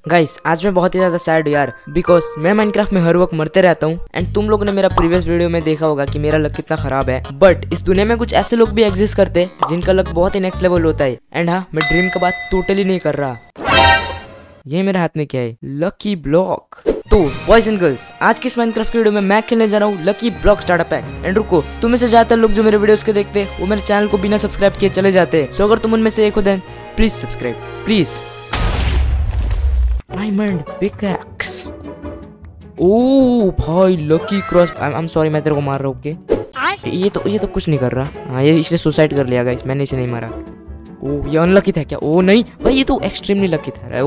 Guys आज मैं बहुत ही ज्यादा सैड हूँ यार, बिकॉज मैं माइनक्राफ्ट में हर वक्त मरते रहता हूँ। एंड तुम लोगों ने मेरा प्रीवियस वीडियो में देखा होगा कि मेरा लक कितना खराब है। बट इस दुनिया में कुछ ऐसे लोग भी एग्जिस्ट करते हैं जिनका लक बहुत ही नेक्स्ट लेवल होता है। एंड हाँ, मैं ड्रीम का बात टोटली नहीं कर रहा। ये मेरे हाथ में क्या है? Lucky block. तो बॉयज एंड गर्ल्स, आज की इस माइनक्राफ्ट वीडियो में मैं खेलने जा रहा हूँ lucky block starter pack. And रुको, तुम में से ज्यादातर लोग जो मेरे वीडियोस के देखते हैं वो मेरे चैनल को बिना सब्सक्राइब किए चले जाते हैं। सो अगर तुम उनमें से एक हो then please subscribe, please. Diamond pickaxe. Oh भाई lucky cross. I am sorry, मैं तेरे को मार रहा हूँ। ओके, ये तो कुछ नहीं कर रहा। हाँ, ये इसने सुसाइड कर लिया गाइस, मैंने इसे नहीं मारा। ओ ये अनलकी था क्या? ओ नहीं भाई, ये तो एक्सट्रीमली लकी था।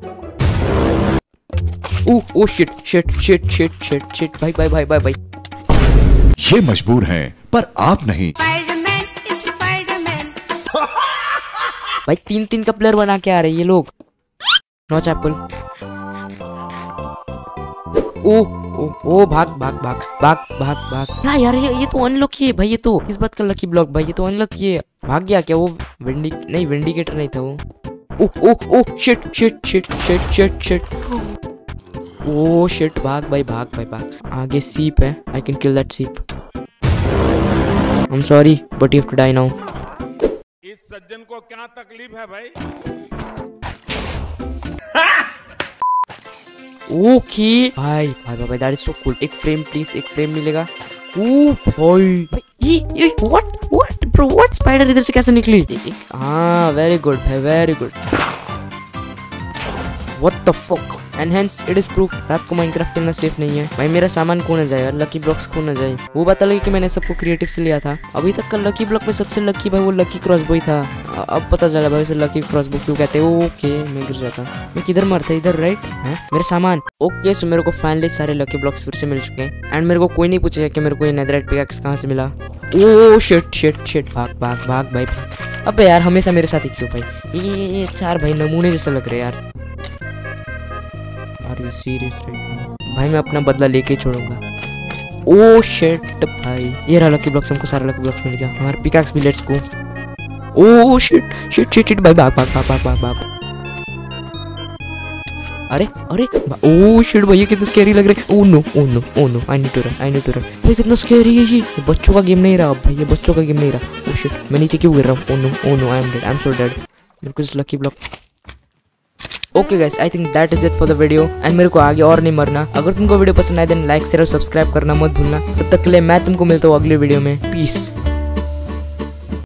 Oh shit shit shit shit shit shit. भाई भाई भाई भाई भाई, ये मजबूर हैं पर आप नहीं। भाई तीन तीन का प्लेयर बना के आ रहे हैं ये लोग। No chapel. ओ भाग भाग भाग भाग भाग भाग। क्या यार, ये तो अनलकी है भाई। ये तो किस बात का लकी ब्लॉक भाई? ये तो अनलकी है। भाग गया क्या वो? विंडिकेटर नहीं था वो। Oh shit shit shit shit shit shit. Oh shit, भाग भाई भाग भाई भाग। आगे सीप है, I can kill that sheep. I am sorry but you have to die now. इस सज्जन को क्या तकलीफ है भाई? ओके भाई भाई भाई, दैट इज सो कूल। एक फ्रेम प्लीज, एक फ्रेम मिलेगा। ओ भाई ये व्हाट ब्रो, व्हाट स्पाइडर इधर से कैसे निकली? हाँ वेरी गुड भाई, very good. What the fuck? And hence it is proof रात को माइनक्राफ्ट खेलना सेफ नहीं है भाई। मेरा सामान खो ना जाए यार, लकी ब्लॉक्स खो ना जाए। वो बात लगी कि मैंने सबको क्रिएटिव से लिया था। अभी तक का लकी ब्लॉक में सबसे लकी भाई वो लकी क्रॉसबो ही था। अब पता चला भाई उसे लकी क्रॉसबो क्यों कहते हैं। ओके मैं गिर जाता। मैं किधर मरता? इधर राइट है मेरे सामान। ओके सो मेरे को फाइनली सारे लकी ब्लॉक्स फिर से मिल चुके हैं। एंड मेरे को कोई नहीं पूछेगा कि मेरे को ये नेदरराइट पिकैक्स कहाँ से मिला। ओ शिट शिट शिट, भाग भाग भाग भाई भाग। अबे यार हमेशा मेरे साथ ही क्यों भाई? ये चार भाई नमूने जैसे लग रहे यार। Are you serious right now? भाई मैं अपना बदला लेके छोड़ूंगा। ओ शिट भाई, ये रहा लकी ब्लॉक्स। हमको सारा लकी ब्लॉक्स मिल गया। हमारा पिकैक्स भी, let's go. Oh shit shit shit shit भाई, भाग भाग भाग भाग भाग भाग। अरे अरे ओ शिट भाई, ये कितना स्कैरी लग रहा है। Oh no oh no oh no, I need to run, I need to run. भाई कितना स्कैरी है ये बच्चों का गेम नहीं रहा भाई, ये बच्चों का गेम नहीं रहा। ओ शिट, मैं नीचे क्यों गिर रहा हूँ? Oh no I am dead, I am so dead. मेरे को इस lucky block. Okay guys, I think that is it for the video. And मेरे को आगे और नहीं मरना। अगर तुमको वीडियो पसंद आए देन लाइक शेयर और सब्सक्राइब करना मत भूलना। तब तक के लिए मैं तुमको मिलता हूँ अगले वीडियो में। पीस।